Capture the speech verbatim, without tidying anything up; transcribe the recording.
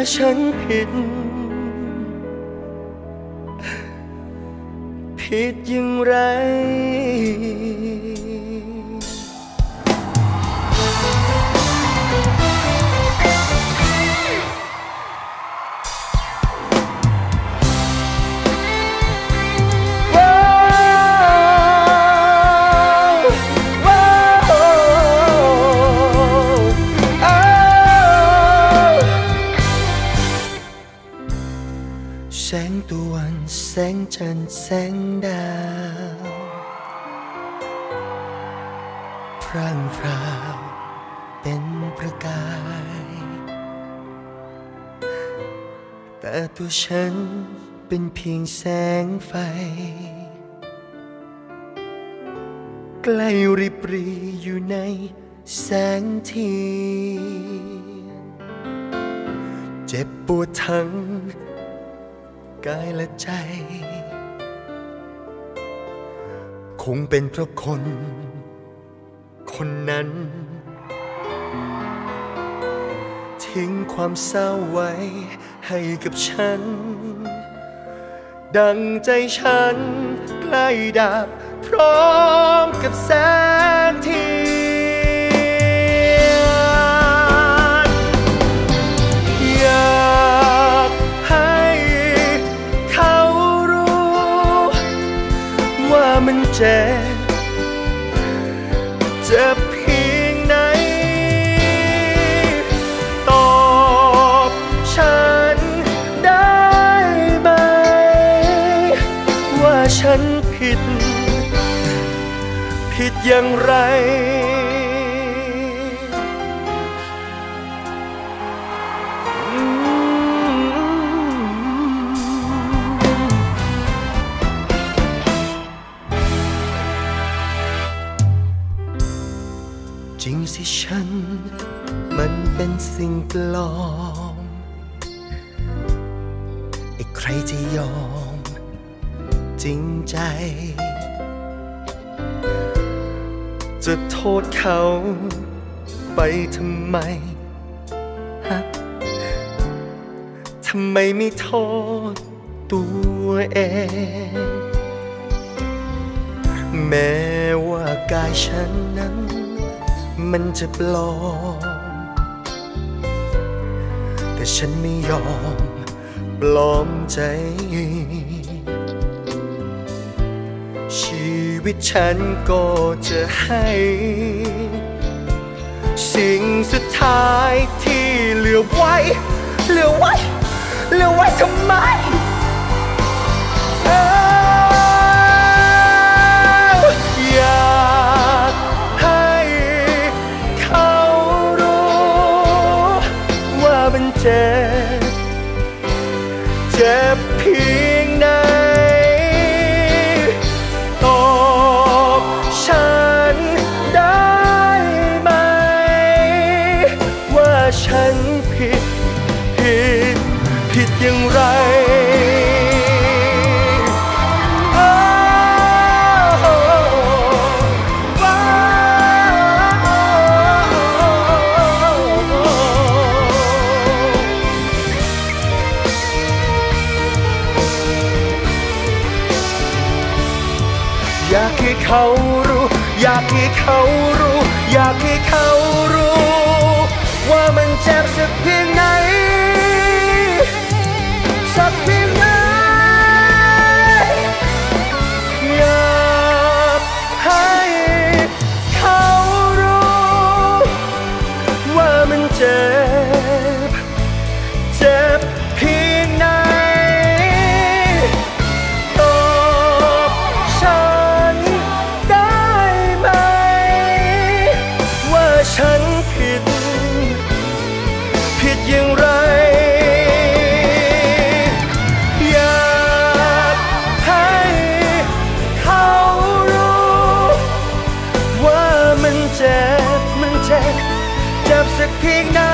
ฉันผิดผิดอย่างไรแสงตะวันแสงจันทร์แสงดาวพร่างพราวเป็นประกายแต่ตัวฉันเป็นเพียงแสงไฟใกล้ริบรีอยู่ในแสงเทียนเจ็บปวดทั้งกายและใจคงเป็นเพราะคนคนนั้นทิ้งความเศร้าไว้ให้กับฉันดังใจฉันใกล้ดับพร้อมกับแสงเทียนอยากให้เขารู้ว่ามันเจ็บเจ็บเพียงไหนตอบฉันได้ไหมว่าฉันผิดผิดอย่างไรจริงสิฉันมันเป็นสิ่งปลอมไอ้ใครจะยอมจริงใจจะโทษเขาไปทำไมฮะทำไมไม่โทษตัวเองแม้ว่ากายฉันนั้นมันจะปลอมแต่ฉันไม่ยอมปลอมใจชีวิตฉันก็จะให้สิ่งสุดท้ายที่เหลือไว้เหลือไว้เหลือไว้ทำไมอยากให้เขารู้ว่ามันเจ็บเจ็บเพียงไหนตอบฉันได้ไหมว่าฉันผิดผิดผิดอย่างไรอยากให้เขารู้อยากให้เขารู้อยากให้เขารู้ว่ามันเจ็บสักเพียงไหนสักเพียงไหนอยากให้เขารู้ว่ามันเจ็บเจ็บเพียงไหนฉันผิดผิดอย่างไรอยากให้เขารู้ว่ามันเจ็บมันเจ็บเจ็บสักเพียงไหน